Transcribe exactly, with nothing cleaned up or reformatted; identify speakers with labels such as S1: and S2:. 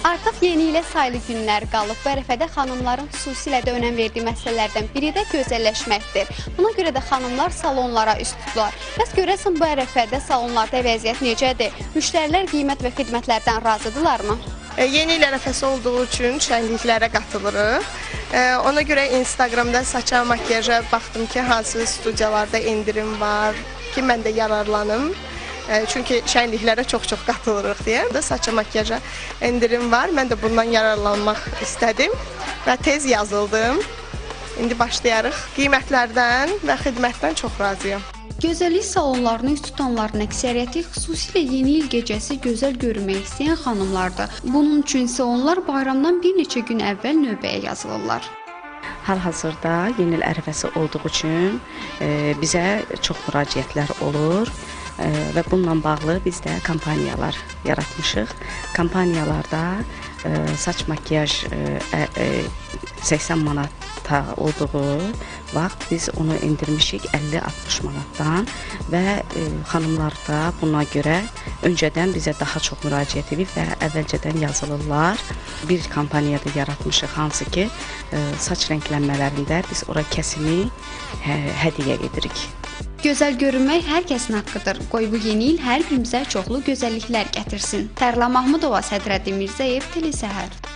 S1: Artıq yeni ilə sayılı günlər qalıb. Bu ərəfədə xanımların xüsusilə də önəm verdiyi məsələlərdən biri də gözəlləşməkdir. Buna görə də xanımlar salonlara üst tuturlar. Bəs görəsən bu ərəfədə salonlarda vəziyyət necədir? Müştərilər qiymət və xidmətlərdən razıdırlarmı?
S2: E, yeni il ərəfəsi olduğu üçün şənliklərə qatılırıq. E, ona görə Instagramda saça, makyaja baxdım ki, hansı studiyalarda indirim var ki, mən də yararlanım. Çünki şənliklərə çox-çox qatılırıq deyə. Saça, makyaja indirim var. Mən də bundan yararlanmaq istədim və tez yazıldım. İndi başlayarıq. Qiymətlərdən və xidmətdən çox razıyam.
S1: Gözəllik salonlarını üst tutanların əksəriyyəti xüsusilə yeni il gecəsi gözəl görünmək istəyən xanımlardır. Bunun üçün isə onlar bayramdan bir neçə gün əvvəl növbəyə yazılırlar.
S3: Hal-hazırda yeni il ərəfəsi olduğu üçün e, bizə çox müraciətlər olur. Və bununla bağlı biz də kampaniyalar yaratmışıq. Kampaniyalarda e, saç makyaj e, e, səksən manata olduğu vaxt biz onu endirmişik əlli altmış manatdan və e, xanımlar da buna görə öncədən bizə daha çox müraciət edib və əvvəlcədən yazılırlar. Bir kampaniyada yaratmışıq, hansı ki e, saç rənglənmələrində biz ora kəsimi hə, hədiyyə edirik.
S1: Gözəl görünmək hər kəsin haqqıdır. Qoy bu yeni il hər birimizə çoxlu gözəlliklər gətirsin. Tərla Mahmudova, Sədrəddin Mirzəyev, Telesəhər.